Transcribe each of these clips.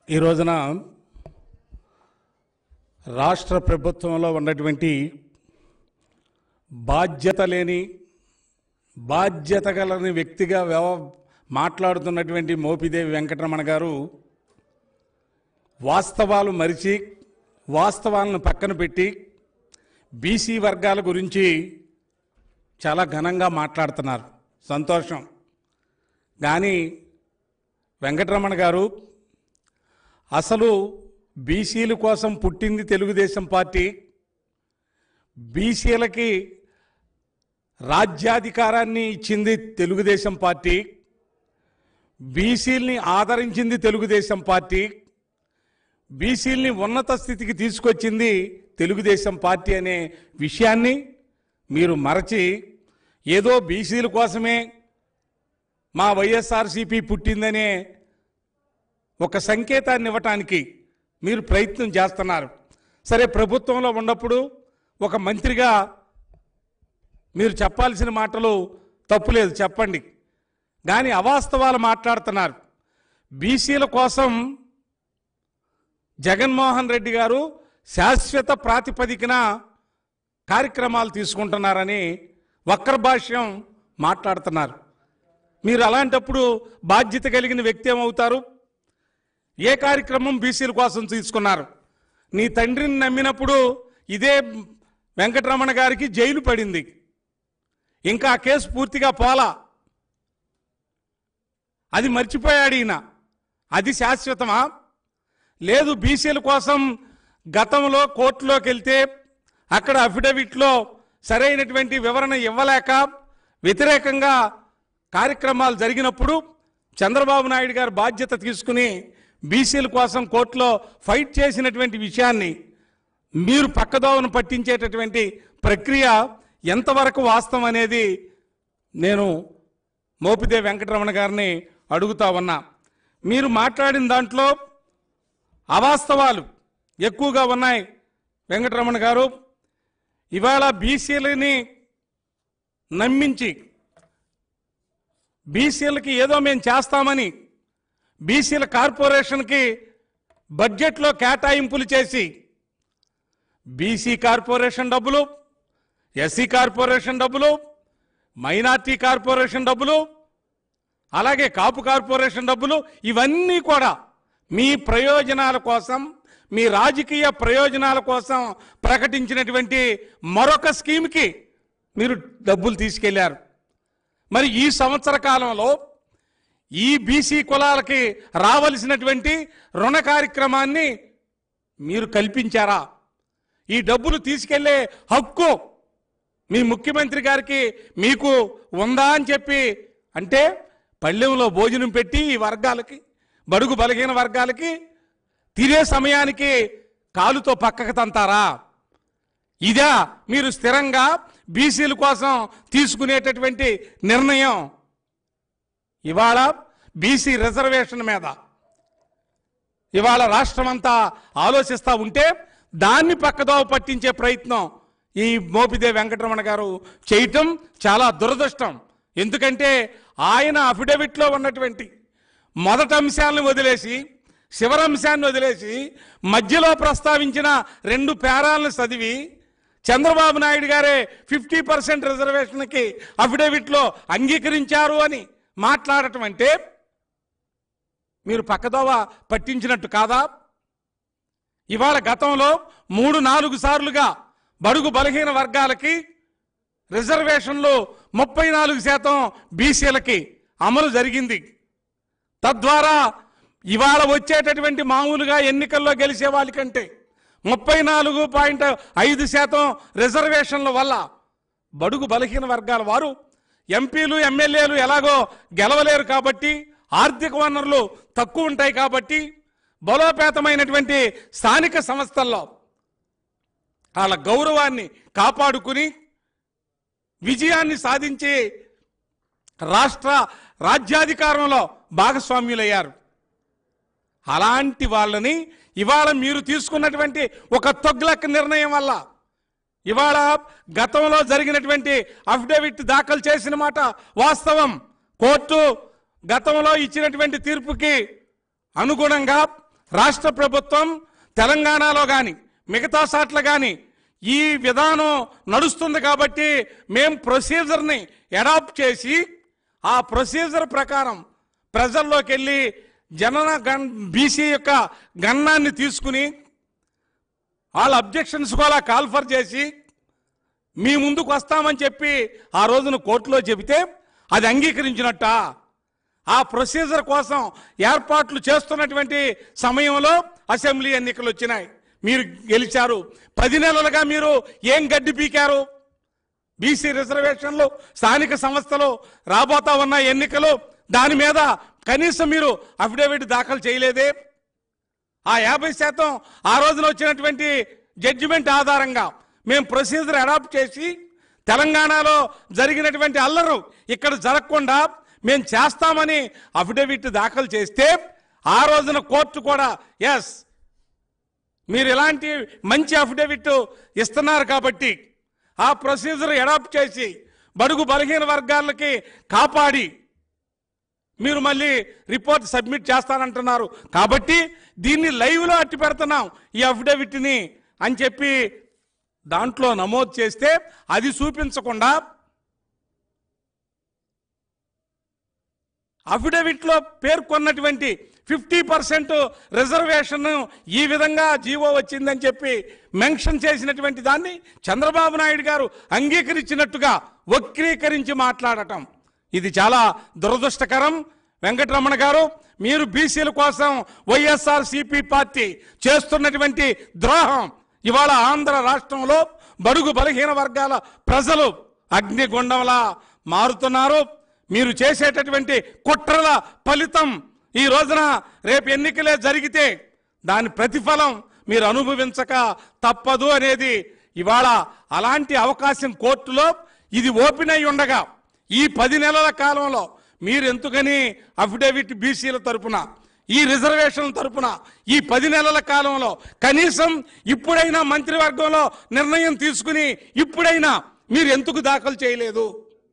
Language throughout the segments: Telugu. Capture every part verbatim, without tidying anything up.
ఈ రోజున రాష్ట్ర ప్రభుత్వంలో ఉన్నటువంటి బాధ్యత లేని బాధ్యత గలని వ్యక్తిగా వ్యవ మాట్లాడుతున్నటువంటి మోపిదేవి వెంకటరమణ గారు వాస్తవాలు మరిచి వాస్తవాలను పక్కన పెట్టి బీసీ వర్గాల గురించి చాలా ఘనంగా మాట్లాడుతున్నారు. సంతోషం. కానీ వెంకటరమణ గారు అసలు బీసీల కోసం పుట్టింది తెలుగుదేశం పార్టీ. బీసీలకి రాజ్యాధికారాన్ని ఇచ్చింది తెలుగుదేశం పార్టీ. బీసీల్ని ఆదరించింది తెలుగుదేశం పార్టీ. బీసీల్ని ఉన్నత స్థితికి తీసుకొచ్చింది తెలుగుదేశం పార్టీ అనే విషయాన్ని మీరు మరచి ఏదో బీసీల కోసమే మా వైఎస్ఆర్సీపీ పుట్టిందనే ఒక సంకేతాన్ని ఇవ్వటానికి మీరు ప్రయత్నం చేస్తున్నారు. సరే, ప్రభుత్వంలో ఉన్నప్పుడు ఒక మంత్రిగా మీరు చెప్పాల్సిన మాటలు తప్పులేదు, చెప్పండి. కానీ అవాస్తవాలు మాట్లాడుతున్నారు. బీసీల కోసం జగన్మోహన్ రెడ్డి గారు శాశ్వత ప్రాతిపదికన కార్యక్రమాలు తీసుకుంటున్నారని వక్ర భాష్యం మాట్లాడుతున్నారు. మీరు అలాంటప్పుడు బాధ్యత కలిగిన వ్యక్తి ఏమవుతారు? ఏ కార్యక్రమం బీసీల కోసం తీసుకున్నారు? నీ తండ్రిని నమ్మినప్పుడు ఇదే వెంకటరమణ గారికి జైలు పడింది. ఇంకా ఆ కేసు పూర్తిగా పోలా. అది మర్చిపోయాడు ఈయన. అది శాశ్వతమా? లేదు, బీసీల కోసం గతంలో కోర్టులోకి వెళ్తే అక్కడ అఫిడవిట్లో సరైనటువంటి వివరణ ఇవ్వలేక వ్యతిరేకంగా కార్యక్రమాలు జరిగినప్పుడు చంద్రబాబు నాయుడు గారు బాధ్యత తీసుకుని బీసీల కోసం కోర్టులో ఫైట్ చేసినటువంటి విషయాన్ని మీరు పక్కదోవను పట్టించేటటువంటి ప్రక్రియ ఎంతవరకు వాస్తవం అనేది నేను మోపిదేవి వెంకటరమణ గారిని అడుగుతా ఉన్నా. మీరు మాట్లాడిన దాంట్లో అవాస్తవాలు ఎక్కువగా ఉన్నాయి వెంకటరమణ గారు. ఇవాళ బీసీలని నమ్మించి బీసీలకి ఏదో మేము చేస్తామని బీసీల కార్పొరేషన్కి బడ్జెట్లో కేటాయింపులు చేసి బీసీ కార్పొరేషన్ డబ్బులు, ఎస్సీ కార్పొరేషన్ డబ్బులు, మైనార్టీ కార్పొరేషన్ డబ్బులు, అలాగే కాపు కార్పొరేషన్ డబ్బులు, ఇవన్నీ కూడా మీ ప్రయోజనాల కోసం, మీ రాజకీయ ప్రయోజనాల కోసం ప్రకటించినటువంటి మరొక స్కీమ్కి మీరు డబ్బులు తీసుకెళ్లారు. మరి ఈ సంవత్సర కాలంలో ఈ బీసీ కులాలకి రావలసినటువంటి రుణ కార్యక్రమాన్ని మీరు కల్పించారా? ఈ డబ్బులు తీసుకెళ్లే హక్కు మీ ముఖ్యమంత్రి గారికి మీకు ఉందా అని చెప్పి అంటే పళ్ళెంలో భోజనం పెట్టి ఈ వర్గాలకి, బడుగు బలహీన వర్గాలకి తినే సమయానికి కాలుతో పక్కకు తంతారా? ఇదా మీరు స్థిరంగా బీసీల కోసం తీసుకునేటటువంటి నిర్ణయం? ఇవాళ బీసీ రిజర్వేషన్ మీద ఇవాళ రాష్ట్రం అంతా ఆలోచిస్తూ ఉంటే దాన్ని పక్కదోవ పట్టించే ప్రయత్నం ఈ మోపిదేవి వెంకటరమణ గారు చేయటం చాలా దురదృష్టం. ఎందుకంటే ఆయన అఫిడవిట్లో ఉన్నటువంటి మొదటి అంశాలను వదిలేసి చివరి అంశాన్ని వదిలేసి మధ్యలో ప్రస్తావించిన రెండు పేరాలను చదివి చంద్రబాబు నాయుడు గారే ఫిఫ్టీ పర్సెంట్ రిజర్వేషన్కి అఫిడవిట్లో అంగీకరించారు అని మాట్లాడటం అంటే మీరు పక్కదోవ పట్టించినట్టు కాదా? ఇవాళ గతంలో మూడు నాలుగు సార్లుగా బడుగు బలహీన వర్గాలకి రిజర్వేషన్లు ముప్పై నాలుగు శాతం బీసీలకి అమలు జరిగింది. తద్వారా ఇవాళ వచ్చేటటువంటి మామూలుగా ఎన్నికల్లో గెలిచే వాళ్ళకంటే ముప్పై నాలుగు పాయింట్ ఐదు శాతం రిజర్వేషన్ల వల్ల బడుగు బలహీన వర్గాల వారు ఎంపీలు ఎమ్మెల్యేలు ఎలాగో గెలవలేరు కాబట్టి, ఆర్థిక వనరులు తక్కువ ఉంటాయి కాబట్టి, బలోపేతమైనటువంటి స్థానిక సంస్థల్లో వాళ్ళ గౌరవాన్ని కాపాడుకుని విజయాన్ని సాధించి రాష్ట్ర రాజ్యాధికారంలో భాగస్వామ్యులయ్యారు. అలాంటి వాళ్ళని ఇవాళ మీరు తీసుకున్నటువంటి ఒక తొగ్లక్ నిర్ణయం వల్ల ఇవాళ గతంలో జరిగినటువంటి అఫిడవిట్ దాఖలు చేసిన మాట వాస్తవం. కోర్టు గతంలో ఇచ్చినటువంటి తీర్పుకి అనుగుణంగా రాష్ట్ర ప్రభుత్వం తెలంగాణలో కానీ మిగతా సాట్ల కానీ ఈ విధానం నడుస్తుంది కాబట్టి మేము ప్రొసీజర్ని అడాప్ట్ చేసి ఆ ప్రొసీజర్ ప్రకారం ప్రజల్లోకి వెళ్ళి జనన గన్ బీసీ యొక్క గణనాన్ని తీసుకుని వాళ్ళ అబ్జెక్షన్స్ కూడా కాల్ఫర్ చేసి మీ ముందుకు వస్తామని చెప్పి ఆ రోజున కోర్టులో చెబితే అది అంగీకరించినట్ట. ఆ ప్రొసీజర్ కోసం ఏర్పాట్లు చేస్తున్నటువంటి సమయంలో అసెంబ్లీ ఎన్నికలు వచ్చినాయి, మీరు గెలిచారు. పది నెలలుగా మీరు ఏం గడ్డి పీకారు? బీసీ రిజర్వేషన్లు, స్థానిక సంస్థలు, రాబోతా ఉన్న ఎన్నికలు, దాని మీద కనీసం మీరు అఫిడవిట్ దాఖలు చేయలేదే. ఆ యాభై శాతం ఆ రోజున వచ్చినటువంటి జడ్జిమెంట్ ఆధారంగా మేము ప్రొసీజర్ అడాప్ట్ చేసి తెలంగాణలో జరిగినటువంటి అల్లరు ఇక్కడ జరగకుండా మేము చేస్తామని అఫిడవిట్ దాఖలు చేస్తే ఆ రోజున కోర్టు కూడా ఎస్ మీరు ఇలాంటి మంచి అఫిడవిట్ ఇస్తున్నారు కాబట్టి ఆ ప్రొసీజర్ అడాప్ట్ చేసి బడుగు బలహీన వర్గాలకి కాపాడి మీరు మళ్ళీ రిపోర్ట్ సబ్మిట్ చేస్తానంటున్నారు కాబట్టి దీన్ని లైవ్లో అట్టి పెడుతున్నాం ఈ అఫిడవిట్ని అని చెప్పి దాంట్లో నమోదు చేస్తే అది చూపించకుండా అఫిడవిట్లో పేర్కొన్నటువంటి ఫిఫ్టీ పర్సెంట్ రిజర్వేషన్ ఈ విధంగా జీవో వచ్చిందని చెప్పి మెన్షన్ చేసినటువంటి దాన్ని చంద్రబాబు నాయుడు గారు అంగీకరించినట్టుగా వక్రీకరించి మాట్లాడటం ఇది చాలా దురదృష్టకరం. వెంకటరమణ గారు, మీరు బీసీల కోసం వైఎస్ఆర్ సిపి పార్టీ చేస్తున్నటువంటి ద్రోహం ఇవాళ ఆంధ్ర రాష్ట్రంలో బడుగు బలహీన వర్గాల ప్రజలు అగ్నిగుండంలా మారుతున్నారు. మీరు చేసేటటువంటి కుట్రల ఫలితం ఈ రోజున రేపు ఎన్నికలే జరిగితే దాని ప్రతిఫలం మీరు అనుభవించక తప్పదు అనేది ఇవాళ అలాంటి అవకాశం కోర్టులో ఇది ఓపెన్ అయి ఉండగా ఈ పది నెలల కాలంలో మీరు ఎందుకని అఫిడవిట్ బీసీల తరపున ఈ రిజర్వేషన్ల తరపున ఈ పది నెలల కాలంలో కనీసం ఇప్పుడైనా మంత్రివర్గంలో నిర్ణయం తీసుకుని ఇప్పుడైనా మీరు ఎందుకు దాఖలు చేయలేదు?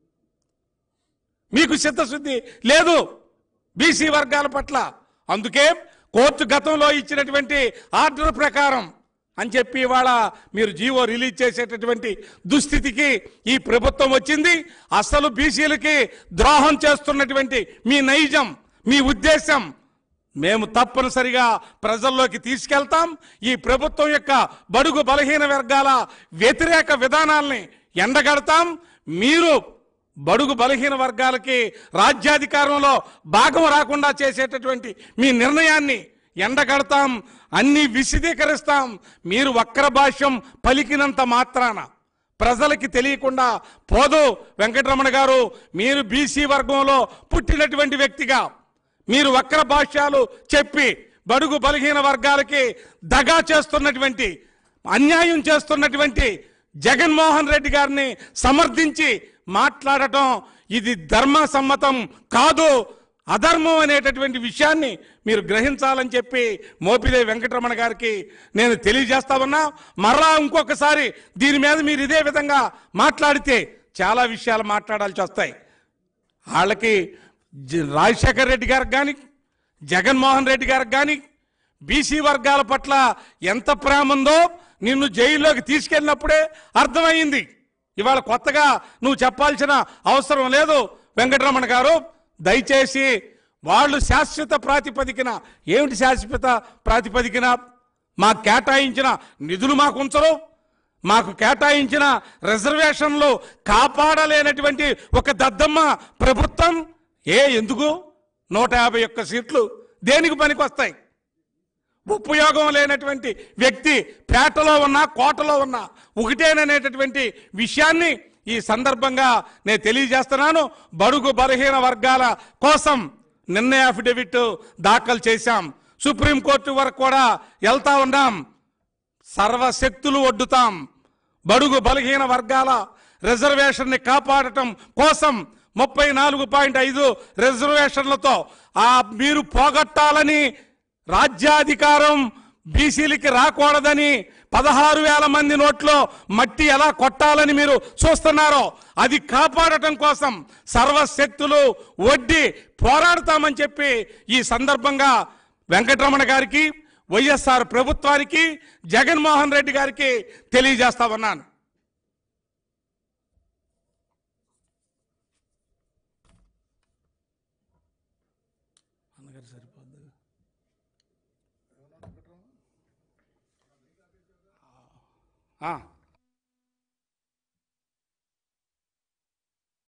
మీకు చిత్తశుద్ధి లేదు బీసీ వర్గాల పట్ల. అందుకే కోర్టు గతంలో ఇచ్చినటువంటి ఆర్డర్ ప్రకారం అని చెప్పి ఇవాళ మీరు జీవో రిలీజ్ చేసేటటువంటి దుస్థితికి ఈ ప్రభుత్వం వచ్చింది. అసలు బీసీలకి ద్రోహం చేస్తున్నటువంటి మీ నైజం, మీ ఉద్దేశం మేము తప్పనిసరిగా ప్రజల్లోకి తీసుకెళ్తాం. ఈ ప్రభుత్వం యొక్క బడుగు బలహీన వర్గాల వ్యతిరేక విధానాల్ని ఎండగడతాం. మీరు బడుగు బలహీన వర్గాలకి రాజ్యాధికారంలో భాగం రాకుండా చేసేటటువంటి మీ నిర్ణయాన్ని ఎండగడతాం, అన్ని విశదీకరిస్తాం. మీరు వక్ర భాష్యం పలికినంత మాత్రాన ప్రజలకి తెలియకుండా పోదు. వెంకటరమణ గారు, మీరు బీసీ వర్గంలో పుట్టినటువంటి వ్యక్తిగా మీరు వక్ర భాష్యాలు చెప్పి బడుగు బలహీన వర్గాలకి దగా చేస్తున్నటువంటి, అన్యాయం చేస్తున్నటువంటి జగన్మోహన్ రెడ్డి గారిని సమర్థించి మాట్లాడటం ఇది ధర్మ సమ్మతం కాదు, అధర్మం అనేటటువంటి విషయాన్ని మీరు గ్రహించాలని చెప్పి మోపిదేవి వెంకటరమణ గారికి నేను తెలియజేస్తా ఉన్నా. మరలా ఇంకొకసారి దీని మీద మీరు ఇదే విధంగా మాట్లాడితే చాలా విషయాలు మాట్లాడాల్సి వస్తాయి. వాళ్ళకి రాజశేఖర్ రెడ్డి గారికి కానీ జగన్మోహన్ రెడ్డి గారికి కానీ బీసీ వర్గాల పట్ల ఎంత ప్రేమ ఉందో నిన్ను జైల్లోకి తీసుకెళ్ళినప్పుడే అర్థమైంది. ఇవాళ కొత్తగా నువ్వు చెప్పాల్సిన అవసరం లేదు వెంకటరమణ గారు. దయచేసి వాళ్ళు శాశ్వత ప్రాతిపదికన, ఏమిటి శాశ్వత ప్రాతిపదికన? మాకు కేటాయించిన నిధులు మాకు ఉంచరు, మాకు కేటాయించిన రిజర్వేషన్లు కాపాడలేనటువంటి ఒక దద్దమ్మ ప్రభుత్వం. ఏ ఎందుకు నూట యాభై ఒక్క సీట్లు దేనికి పనికి వస్తాయి? ఉపయోగం లేనటువంటి వ్యక్తి పేటలో ఉన్నా కోటలో ఉన్నా ఒకటేననేటటువంటి విషయాన్ని ఈ సందర్భంగా నేను తెలియజేస్తున్నాను. బడుగు బలహీన వర్గాల కోసం నిన్నే అఫిడవిట్ దాఖలు చేశాం. సుప్రీంకోర్టు వరకు కూడా వెళ్తా ఉన్నాం. సర్వశక్తులు ఒడ్డుతాం. బడుగు బలహీన వర్గాల రిజర్వేషన్ని కాపాడటం కోసం ముప్పై నాలుగు పాయింట్ ఐదు రిజర్వేషన్లతో ఆ మీరు పోగొట్టాలని, రాజ్యాధికారం బీసీలకి రాకూడదని పదహారు వేల మంది నోట్లో మట్టి ఎలా కొట్టాలని మీరు చూస్తున్నారో అది కాపాడటం కోసం సర్వశక్తులు ఒడ్డి పోరాడతామని చెప్పి ఈ సందర్భంగా వెంకటరమణ గారికి, వైఎస్ఆర్ ప్రభుత్వానికి జగన్మోహన్ రెడ్డి గారికి తెలియజేస్తా ఉన్నాను. సరిపోద్ది.